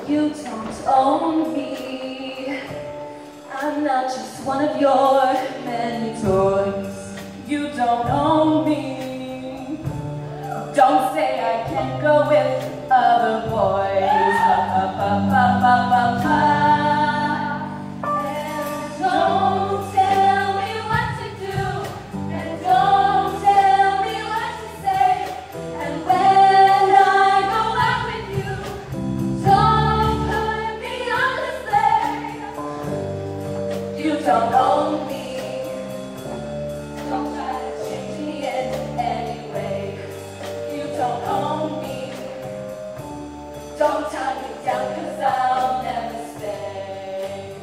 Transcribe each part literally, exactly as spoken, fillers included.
You don't own me. I'm not just one of your many toys. You don't own me. Don't say I can't go with other boys. Pa, pa, pa, pa, pa, pa, pa. And don't tell me what to do. And don't tell me what to say. And when I go out with you, don't put me on display. You don't own me. Don't try to change me in any way. You don't own me. Don't tie me down, 'cause I'll never stay.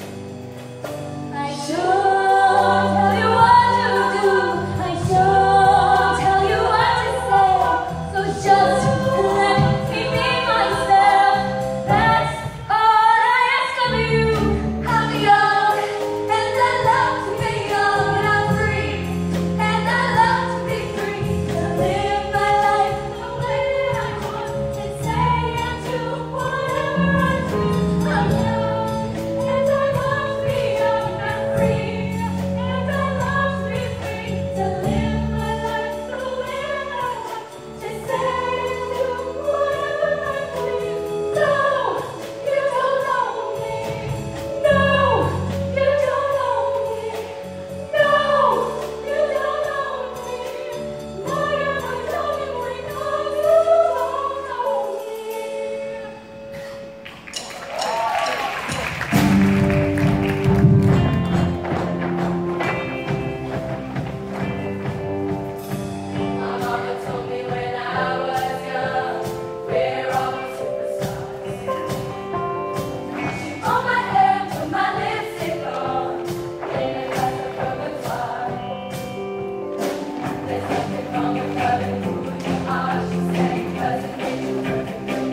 I should tell you what to do. I should tell you what to say. So just let me be myself. That's all I ask of you. I'm young, and I love to be young, and I'm free, and I love to be free, to live my life the way I want, and say and do whatever I please. I'm young, and I love to be young, and free, and I love to be free, to live my life the way I want, to say and do whatever I please. No, you don't know me. No, you don't know me. No, you don't know me. No, you're my darling boy. No, you don't know me. My mama told me when I was young, we're all superstars. She pulled my hair, put my lipstick on, in a glass of repertoire. There's nothing wrong with loving who you are, she said, 'cause it makes you perfect.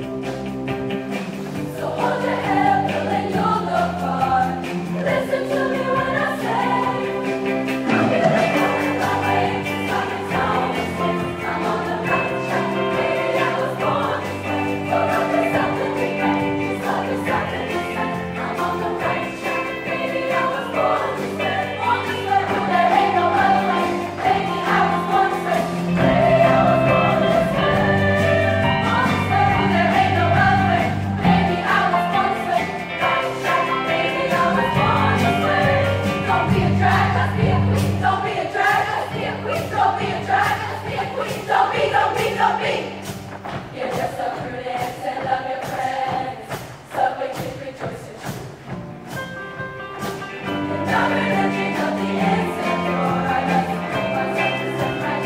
So hold your head up, girl, and you'll go far. Listen to me when I say, I'm beautiful in my way, just like it's always been. I'm on the right track, baby, I was born this way. So love is something we made, this love is something we said. I'm on the right track, baby, I was born this way. Born this way, but there ain't no other way. Baby, I was born this way. Baby, I was born this way. Born this way, but there ain't no other way. Baby, I was born this way. Right track, baby, I was born this way. Don't be a drag, let's be a queen. Don't be a drag, let's be a queen. Don't be a drag, let's be a queen. Don't be, don't be, don't be. You're just so prudent and love your friends. Subway kids rejoice in you. And I'm gonna drink up the insecure. I got to make myself to set my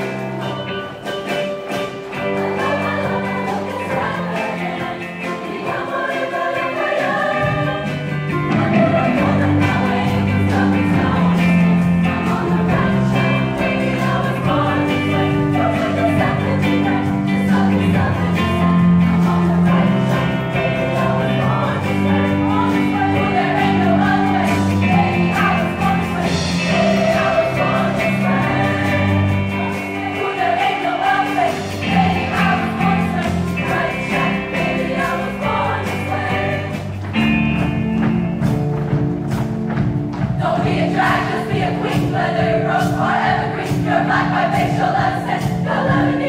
I love, I love, I love this Redlands. Digamos de todo lo que hay. I'm gonna go on my way, 'cause love is always been. I'm on the right track, baby, I was born this way. Don't let this happen to me, just love is something we said. I'm on the right track, baby, I was born this way. Born this way, well, there ain't no other way. Baby, I was born this way. Baby, I was born this way. Well, there ain't no other way. Baby, I was born this way. Right track, baby, I was born this way. Don't be a drag, just be a queen. Whether you're rose or evergreen, you're black, white, beige, you'll understand. You'll love me.